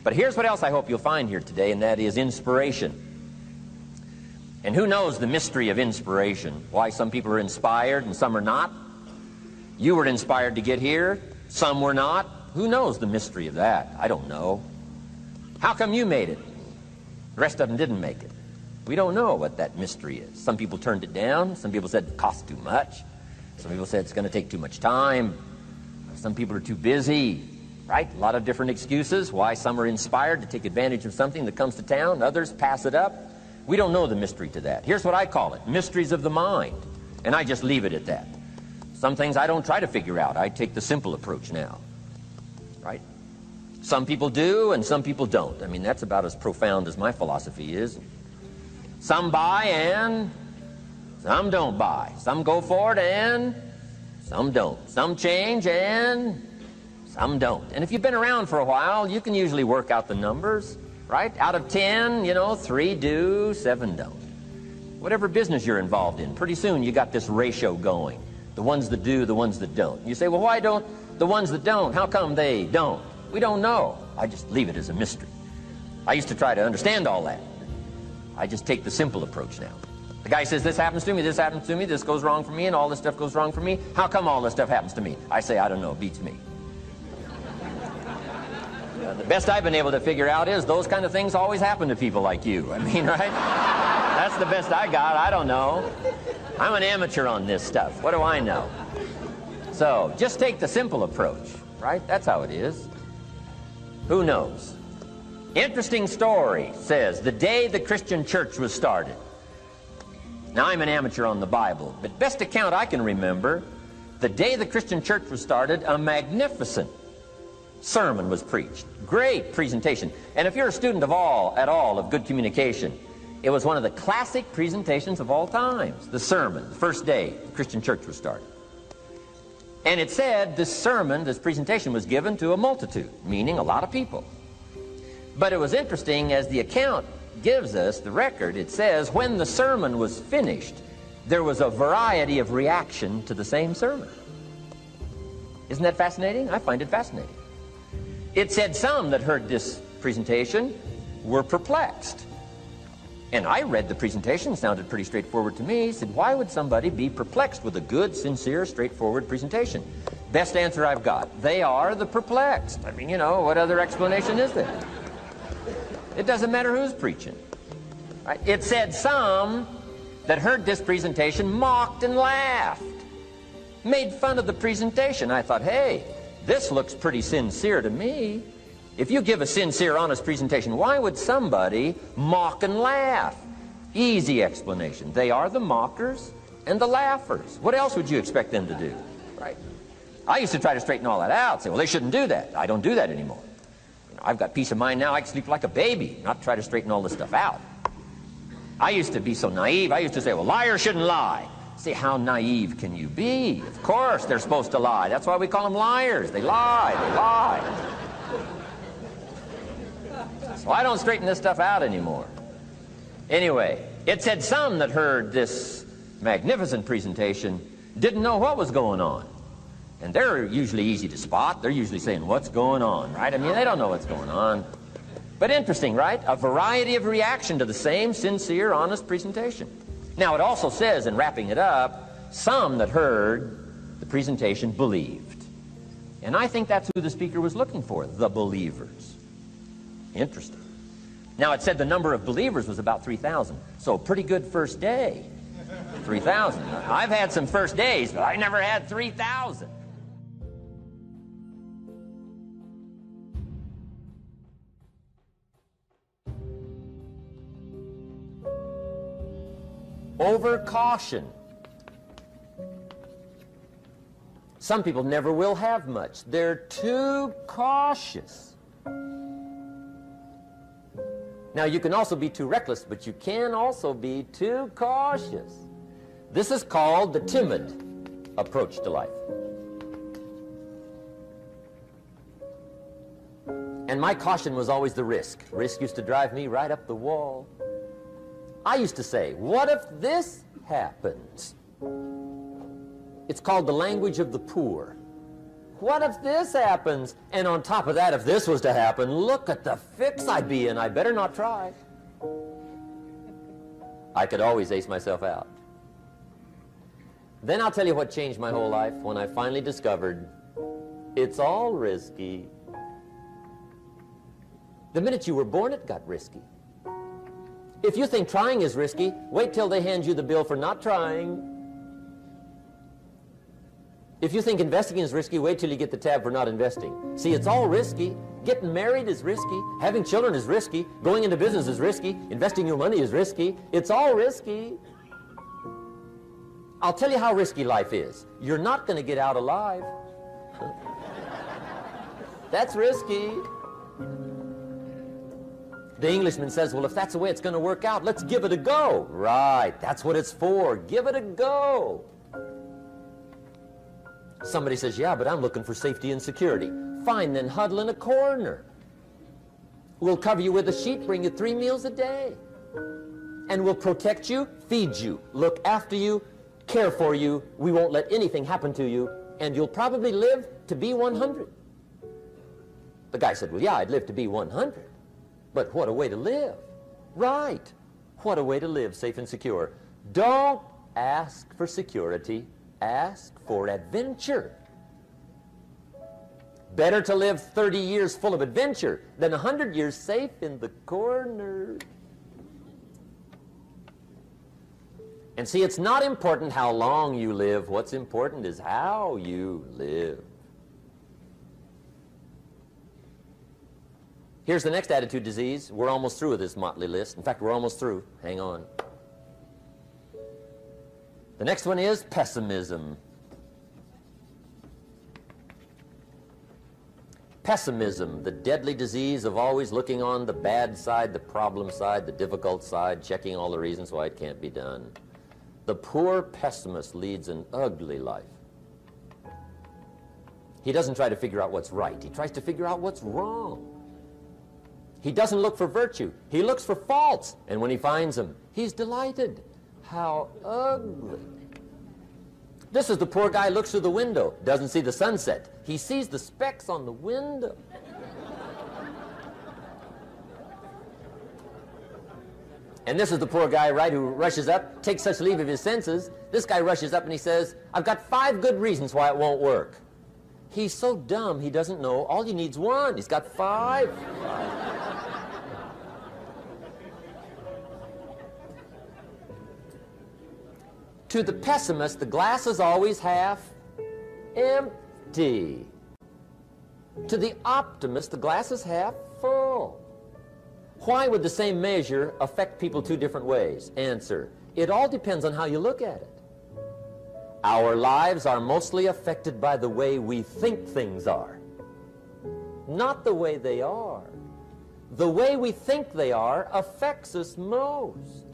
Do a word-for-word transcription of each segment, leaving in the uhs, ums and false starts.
But here's what else I hope you'll find here today, and that is inspiration. And who knows the mystery of inspiration? Why some people are inspired and some are not? You were inspired to get here, some were not. Who knows the mystery of that? I don't know. How come you made it? The rest of them didn't make it. We don't know what that mystery is. Some people turned it down. Some people said it costs too much. Some people said it's going to take too much time. Some people are too busy, right? A lot of different excuses why some are inspired to take advantage of something that comes to town. Others pass it up. We don't know the mystery to that. Here's what I call it, mysteries of the mind. And I just leave it at that. Some things I don't try to figure out. I take the simple approach now, right? Some people do and some people don't. I mean, that's about as profound as my philosophy is. Some buy and some don't buy. Some go for it and some don't. Some change and some don't. And if you've been around for a while, you can usually work out the numbers, right? Out of ten, you know, three do, seven don't. Whatever business you're involved in, pretty soon you got this ratio going. The ones that do, the ones that don't. You say, well, why don't the ones that don't, how come they don't? We don't know. I just leave it as a mystery. I used to try to understand all that. I just take the simple approach now. The guy says, this happens to me, this happens to me, this goes wrong for me, and all this stuff goes wrong for me. How come all this stuff happens to me? I say, I don't know, it beats me. Uh, the best I've been able to figure out is those kind of things always happen to people like you. I mean, right? That's the best I got. I don't know. I'm an amateur on this stuff. What do I know? So, just take the simple approach, right? That's how it is. Who knows? Interesting story says, the day the Christian church was started. Now, I'm an amateur on the Bible, but best account I can remember, the day the Christian church was started, a magnificent sermon was preached. Great presentation. And if you're a student of all, at all, of good communication, it was one of the classic presentations of all times. The sermon, the first day the Christian church was started. And it said this sermon, this presentation was given to a multitude, meaning a lot of people. But it was interesting, as the account gives us, the record, it says, when the sermon was finished, there was a variety of reaction to the same sermon. Isn't that fascinating? I find it fascinating. It said some that heard this presentation were perplexed. And I read the presentation, sounded pretty straightforward to me. Said, why would somebody be perplexed with a good, sincere, straightforward presentation? Best answer I've got. They are the perplexed. I mean, you know, what other explanation is there? It doesn't matter who's preaching. Right? It said some that heard this presentation mocked and laughed, made fun of the presentation. I thought, hey, this looks pretty sincere to me. If you give a sincere, honest presentation, why would somebody mock and laugh? Easy explanation. They are the mockers and the laughers. What else would you expect them to do? Right? I used to try to straighten all that out, say, well, they shouldn't do that. I don't do that anymore. You know, I've got peace of mind now. I can sleep like a baby, not try to straighten all this stuff out. I used to be so naive. I used to say, well, liars shouldn't lie. See, how naive can you be? Of course they're supposed to lie. That's why we call them liars. They lie. They lie. So I don't straighten this stuff out anymore. Anyway, it said some that heard this magnificent presentation didn't know what was going on. And they're usually easy to spot. They're usually saying, what's going on, right? I mean, they don't know what's going on. But interesting, right? A variety of reaction to the same sincere, honest presentation. Now, it also says, in wrapping it up, some that heard the presentation believed. And I think that's who the speaker was looking for, the believers. Interesting. Now, it said the number of believers was about three thousand. So, pretty good first day. three thousand. I've had some first days, but I never had three thousand. Over caution. Some people never will have much. They're too cautious. Now, you can also be too reckless, but you can also be too cautious. This is called the timid approach to life. And my caution was always the risk. Risk used to drive me right up the wall. I used to say, what if this happens? It's called the language of the poor. what if this happens? And on top of that, if this was to happen, look at the fix I'd be in. I better not try. I could always ace myself out. Then I'll tell you what changed my whole life when I finally discovered it's all risky. The minute you were born, it got risky. If you think trying is risky, wait till they hand you the bill for not trying. If you think investing is risky, wait till you get the tab for not investing. See, it's all risky. Getting married is risky. Having children is risky. Going into business is risky. Investing your money is risky. It's all risky. I'll tell you how risky life is. You're not going to get out alive. That's risky. The Englishman says, well, if that's the way it's going to work out, let's give it a go. Right, that's what it's for. Give it a go. Somebody says, yeah, but I'm looking for safety and security. Fine, then huddle in a corner. We'll cover you with a sheet, bring you three meals a day. And we'll protect you, feed you, look after you, care for you. We won't let anything happen to you, and you'll probably live to be one hundred. The guy said, well, yeah, I'd live to be one hundred. But what a way to live. Right. What a way to live, safe and secure. Don't ask for security. Ask for adventure. Better to live thirty years full of adventure than one hundred years safe in the corner. And see, it's not important how long you live. What's important is how you live. Here's the next attitude disease. We're almost through with this motley list. In fact, we're almost through. Hang on. The next one is pessimism. Pessimism, the deadly disease of always looking on the bad side, the problem side, the difficult side, checking all the reasons why it can't be done. The poor pessimist leads an ugly life. He doesn't try to figure out what's right. He tries to figure out what's wrong. He doesn't look for virtue. He looks for faults. And when he finds them, he's delighted. How ugly. This is the poor guy who looks through the window, doesn't see the sunset. He sees the specks on the window. And this is the poor guy, right, who rushes up, takes such leave of his senses. This guy rushes up and he says, I've got five good reasons why it won't work. He's so dumb he doesn't know all he needs one. He's got five. To the pessimist, the glass is always half empty. To the optimist, the glass is half full. Why would the same measure affect people two different ways? Answer, it all depends on how you look at it. Our lives are mostly affected by the way we think things are, not the way they are. The way we think they are affects us most.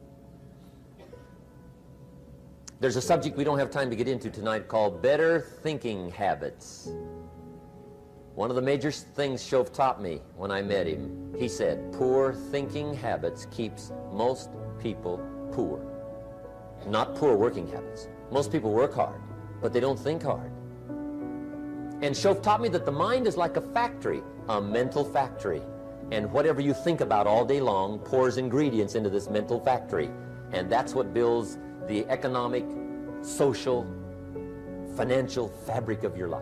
There's a subject we don't have time to get into tonight called better thinking habits. One of the major things Shoaff taught me when I met him, he said, poor thinking habits keeps most people poor. Not poor working habits. Most people work hard, but they don't think hard. And Shoaff taught me that the mind is like a factory, a mental factory. And whatever you think about all day long pours ingredients into this mental factory. And that's what builds the economic, social, financial fabric of your life.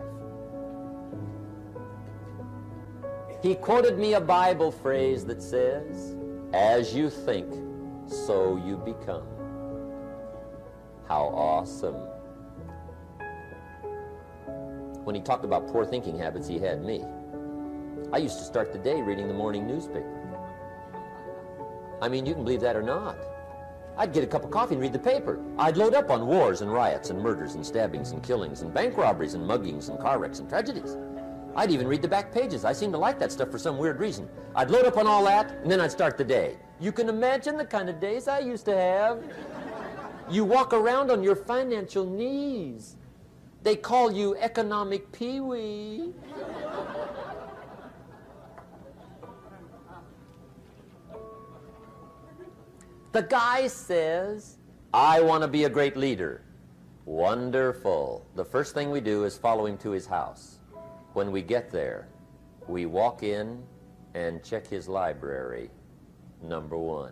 He quoted me a Bible phrase that says, as you think, so you become. How awesome. When he talked about poor thinking habits, he had me. I used to start the day reading the morning newspaper. I mean, you can believe that or not. I'd get a cup of coffee and read the paper. I'd load up on wars and riots and murders and stabbings and killings and bank robberies and muggings and car wrecks and tragedies. I'd even read the back pages. I seem to like that stuff for some weird reason. I'd load up on all that, and then I'd start the day. You can imagine the kind of days I used to have. You walk around on your financial knees. They call you economic peewee. The guy says, I want to be a great leader. Wonderful. The first thing we do is follow him to his house. When we get there, we walk in and check his library, number one.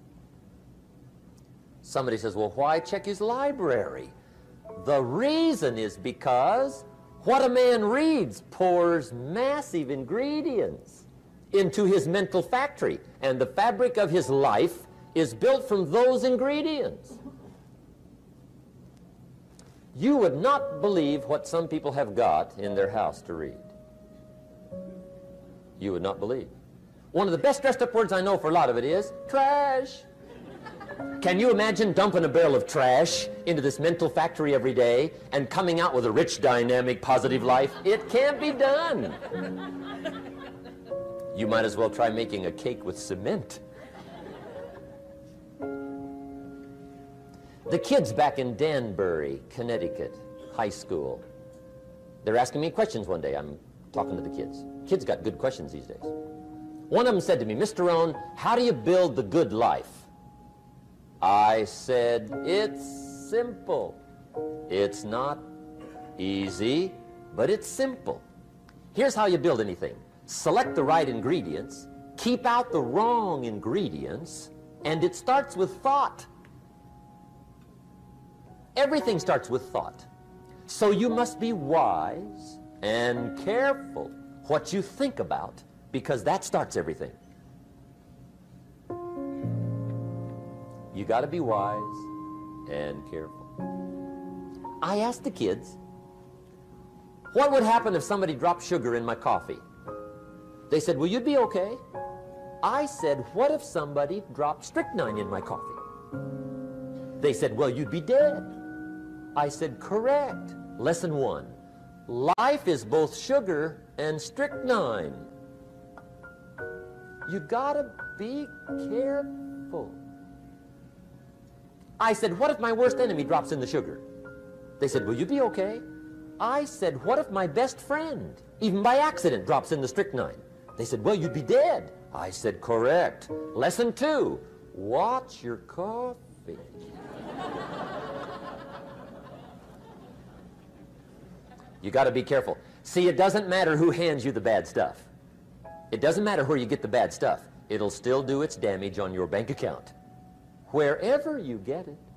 Somebody says, well, why check his library? The reason is because what a man reads pours massive ingredients into his mental factory, and the fabric of his life is built from those ingredients. You would not believe what some people have got in their house to read. You would not believe. One of the best dressed up words I know for a lot of it is trash. Can you imagine dumping a barrel of trash into this mental factory every day and coming out with a rich, dynamic, positive life? It can't be done. You might as well try making a cake with cement. The kids back in Danbury, Connecticut, high school, they're asking me questions one day. I'm talking to the kids. Kids got good questions these days. One of them said to me, Mister Rohn, how do you build the good life? I said, it's simple. It's not easy, but it's simple. Here's how you build anything. Select the right ingredients, keep out the wrong ingredients, and it starts with thought. Everything starts with thought. So you must be wise and careful what you think about, because that starts everything. You got to be wise and careful. I asked the kids, what would happen if somebody dropped sugar in my coffee? They said, well, you'd be okay. I said, what if somebody dropped strychnine in my coffee? They said, well, you'd be dead. I said, correct. Lesson one, life is both sugar and strychnine. You gotta be careful. I said, what if my worst enemy drops in the sugar? They said, will you be okay? I said, what if my best friend, even by accident, drops in the strychnine? They said, well, you'd be dead. I said, correct. Lesson two, watch your coffee. You got to be careful. See, it doesn't matter who hands you the bad stuff. It doesn't matter where you get the bad stuff. It'll still do its damage on your bank account, wherever you get it.